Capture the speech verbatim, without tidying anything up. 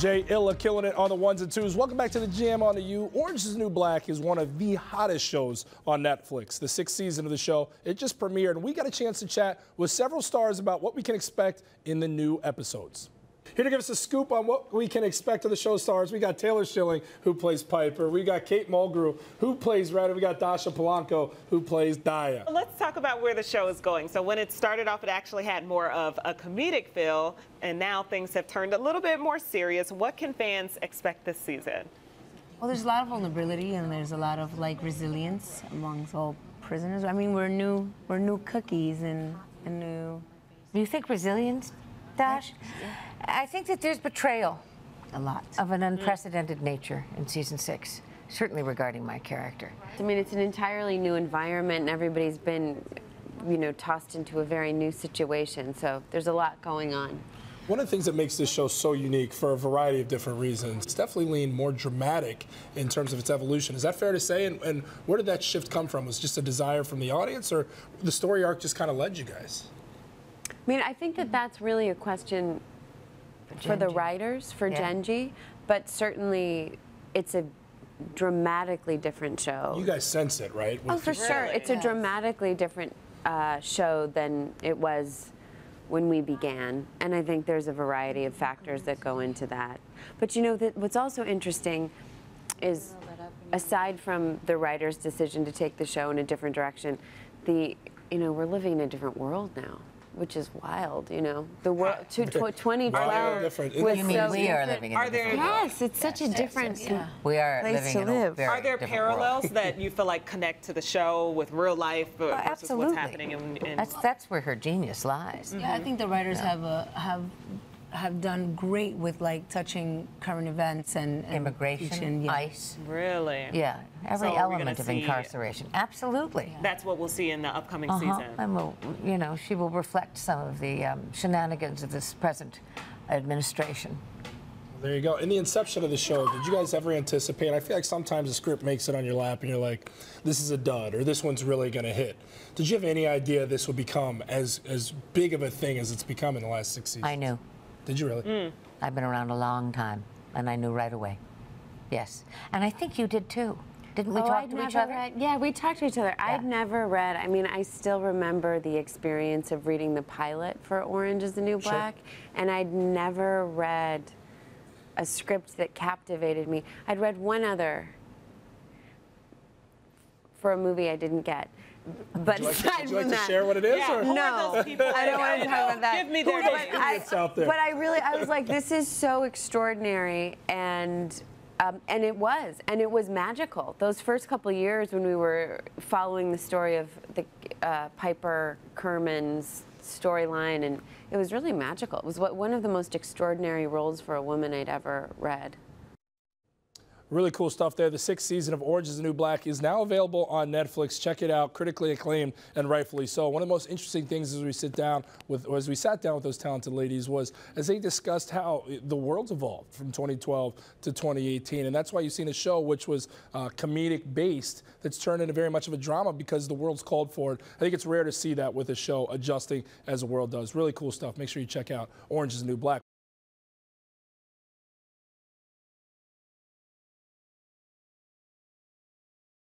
Jay Illa killing it on the ones and twos. Welcome back to the G M on the U. Orange is the New Black is one of the hottest shows on Netflix. The sixth season of the show, it just premiered, and we got a chance to chat with several stars about what we can expect in the new episodes. Here to give us a scoop on what we can expect of the show stars, we got Taylor Schilling, who plays Piper. We got Kate Mulgrew, who plays Red. We got Dascha Polanco, who plays Daya. Let's talk about where the show is going. So when it started off, it actually had more of a comedic feel, and now things have turned a little bit more serious. What can fans expect this season? Well, there's a lot of vulnerability, and there's a lot of like resilience amongst all prisoners. I mean, we're new, we're new cookies and, and new. Do you think resilience, Dash? I think that there's betrayal, a lot, of an unprecedented nature in season six, certainly regarding my character. I mean, it's an entirely new environment, and everybody's been, you know, tossed into a very new situation. So there's a lot going on. One of the things that makes this show so unique for a variety of different reasons, it's definitely leaned more dramatic in terms of its evolution. Is that fair to say? And, and where did that shift come from? Was it just a desire from the audience, or the story arc just kind of led you guys? I mean, I think that that's really a question for the writers, for yeah. Genji, but certainly it's a dramatically different show. You guys sense it, right? Oh, for really? sure. It's yes. a dramatically different uh, show than it was when we began, and I think there's a variety of factors that go into that. But you know, that what's also interesting is, aside from the writer's decision to take the show in a different direction, the you know, we're living in a different world now, which is wild, you know. The world, twenty twelve was you mean so we are living in are a there, different world. Yes, it's such a different yeah. We are place living to in live. a very Are there different parallels world. that you feel like connect to the show with real life Oh, versus absolutely. what's happening in, in That's that's where her genius lies. Mm-hmm. Yeah, I think the writers yeah. have a, have have done great with like touching current events and, and immigration, teaching, yeah. ICE. Really? Yeah, every so element of see, incarceration. Absolutely. Yeah. That's what we'll see in the upcoming uh-huh. season. And we'll, you know, she will reflect some of the um, shenanigans of this present administration. There you go. In the inception of the show, did you guys ever anticipate? I feel like sometimes the script makes it on your lap and you're like, this is a dud, or this one's really going to hit. Did you have any idea this would become as, as big of a thing as it's become in the last six seasons? I knew. Did you really? Mm. I've been around a long time, and I knew right away. Yes. And I think you did too. Didn't we oh, talk I'd to never each other? Read, yeah, we talked to each other. Yeah. I'd never read, I mean, I still remember the experience of reading the pilot for Orange is the New Black, sure. and I'd never read a script that captivated me. I'd read one other for a movie I didn't get. But would you like, aside would you like from to that, share what it is? Yeah. Or? Who no, are those people I don't want to talk about that. Give me their Who are those names. idiots out there? But I really, I was like, this is so extraordinary, and um, and it was, and it was magical. Those first couple of years when we were following the story of the uh, Piper Kerman's storyline, and it was really magical. It was what, one of the most extraordinary roles for a woman I'd ever read. Really cool stuff there. The sixth season of Orange is the New Black is now available on Netflix. Check it out. Critically acclaimed, and rightfully so. One of the most interesting things as we sit down with, or as we sat down with those talented ladies, was as they discussed how the world's evolved from twenty twelve to twenty eighteen, and that's why you've seen a show which was uh, comedic based that's turned into very much of a drama because the world's called for it. I think it's rare to see that with a show adjusting as the world does. Really cool stuff. Make sure you check out Orange is the New Black.